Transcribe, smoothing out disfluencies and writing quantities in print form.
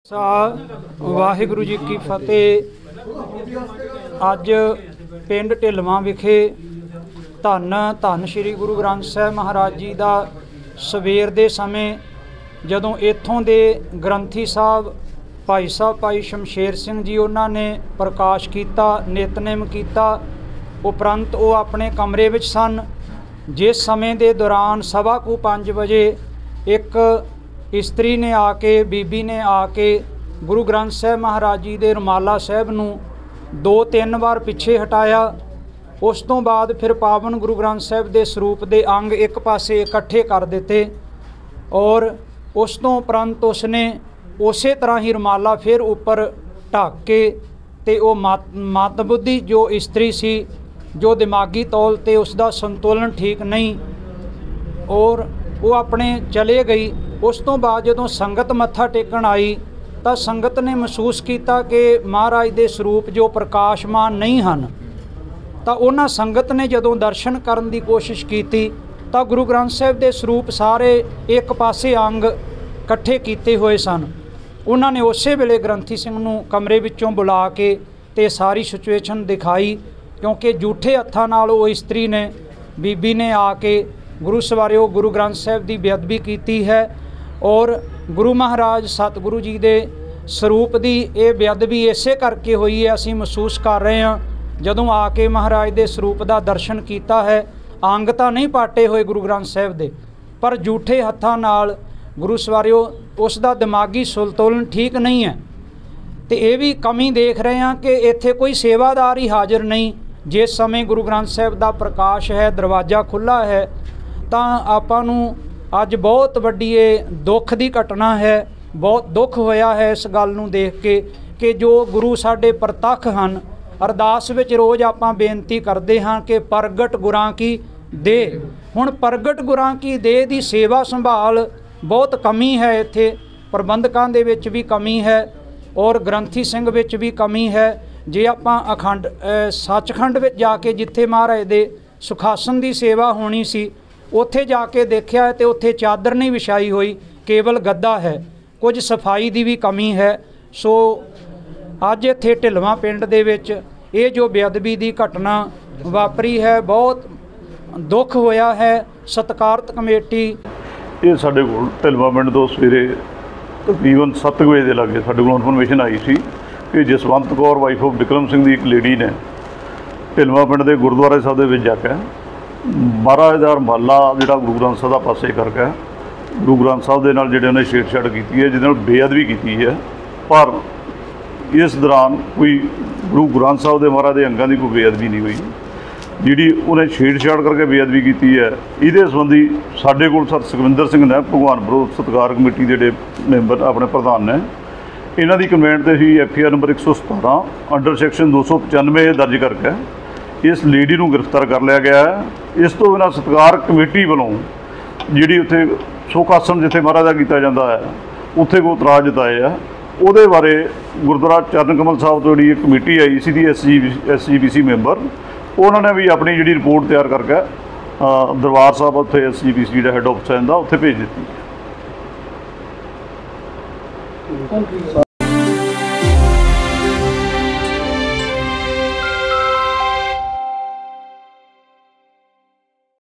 वाहिगुरु जी की फतेह। अज पिंड ढिलवां विखे धन धन श्री गुरु ग्रंथ साहिब महाराज जी का सवेर के समय जदों इत्थों के ग्रंथी साहब भाई शमशेर सिंह जी उन्होंने प्रकाश किया, नितनेम किया, उपरंत वो अपने कमरे विच सन। जिस समय के दौरान 5:15 बजे एक इस्त्री ने आके बीबी ने आके गुरु ग्रंथ साहिब महाराज जी के रुमाला साहिब नूं 2-3 बार पिछे हटाया। उस तो बाद फिर पावन गुरु ग्रंथ साहिब के स्वरूप के अंग एक पासे इकट्ठे कर दिते और उस तो उपरंत उसने उस तरह ही रुमाला फिर उपर ढक के ते वो मत बुद्धि जो इस्त्री सी, जो दिमागी तौल ते उसका संतुलन ठीक नहीं और वो अपने चले गई। उस तो बाद जदों संगत मत्था टेकन आई तो संगत ने महसूस किया कि महाराज के स्वरूप जो प्रकाशमान नहीं हैं, तो उन्होंने संगत ने जदों दर्शन करने की कोशिश की तो गुरु ग्रंथ साहिब के स्वरूप सारे एक पासे अंग इकट्ठे किए हुए सन। उन्होंने उस वेले ग्रंथी सिंह नूं कमरे विचों बुला के ते सारी सिचुएशन दिखाई, क्योंकि झूठे हत्थां नाल वो इस्त्री ने बीबी ने आके गुरु सवारिओ गुरु ग्रंथ साहिब की बेअदबी की है और गुरु महाराज सतगुरु जी के स्वरूप की ये बेअदबी इसे करके हुई है। असीं महसूस कर रहे हैं जदों आके महाराज के स्वरूप का दर्शन किया है। अंग तो नहीं पाटे हुए गुरु ग्रंथ साहिब के, पर झूठे हत्थां नाल गुरु सवारिओ उसका दिमागी संतुलन ठीक नहीं है। तो ये भी कमी देख रहे हैं कि इत्थे कोई सेवादार ही हाजिर नहीं। जिस समय गुरु ग्रंथ साहिब का प्रकाश है, दरवाज़ा खुला है, तो आपां नूं अज बहुत वड्डी दुख की घटना है। बहुत दुख होया है इस गल नूं देख के कि जो गुरु साडे प्रतख हैं। अरदास विच रोज़ आपां बेनती करते हाँ कि प्रगट गुरां की दे। हुण प्रगट गुरां की दे दी सेवा संभाल बहुत कमी है। इत्थे प्रबंधकां दे विच भी कमी है और ग्रंथी सिंह विच भी कमी है। जे आपां अखंड सचखंड विच जाके जिथे महाराज दे सुखासन की सेवा होनी सी उत्थे जाके देखिया है तो उत्थे चादर नहीं विछाई हुई, केवल गद्दा है। कुछ सफाई की भी कमी है। सो अज इत्थे ढिलवां पिंड दे विच ये जो बेअदबी की घटना वापरी है, बहुत दुख होया है। सत्कारत कमेटी ये साडे कोल ढिलवां पिंड तो सवेरे तकरीबन 7 बजे के लागे साडे कोल इन्फॉर्मेशन आई सी कि जसवंत कौर वाइफ ऑफ विक्रम सिंह की एक लेडी ने ढिलवां पिंड के गुरुद्वारा साहब दे विच जाके महाराज दा रुमाला जिहड़ा गुरु ग्रंथ साहब का पासे करके गुरु ग्रंथ साहब दे नाल जिहड़े उन्हें छेड़छाड़ की है, जिहदे नाल बेअदबी की है। पर इस दौरान कोई गुरु ग्रंथ साहब के महाराज के अंगां की कोई बेअदबी नहीं हुई। जिहड़ी उन्हें छेड़छाड़ करके बेअदबी की है, इहदे संबंधी साडे कोल सर सुखविंदर सिंह ने भगवानपुर सत्कार कमेटी के जिहड़े मैंबर अपने प्रधान ने, इन्हां दी कंप्लेंट ते ही FIR नंबर 117 अंडर सैक्शन 295 दर्ज करके इस लेडी को गिरफ्तार कर लिया गया है। इस तो बिना सत्कार कमेटी वालों जी उत्थे सुख आसन जिथे महाराज का किया जाता है उत्थे को इतराज जताए है। वो बारे गुरुद्वारा चरण कमल साहब तो जी कमेटी आई सी SGPC मैंबर, उन्होंने भी अपनी जी रिपोर्ट तैयार करके दरबार साहब उत्थे SGPC जो हैड ऑफिस है उत्थे भेज दी।